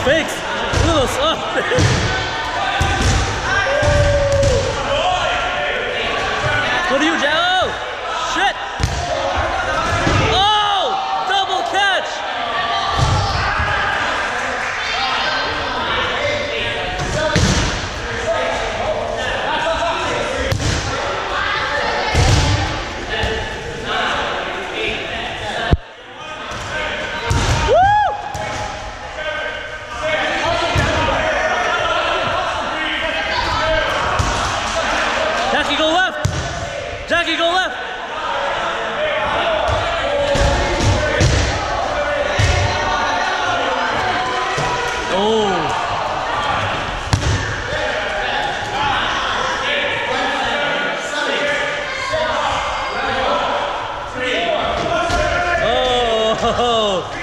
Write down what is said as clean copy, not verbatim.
Fakes. Look at those. Oh. What are you, Joe? Oh, shit. Oh, double catch. Jackie, go left! Jackie, go left! Oh! Oh!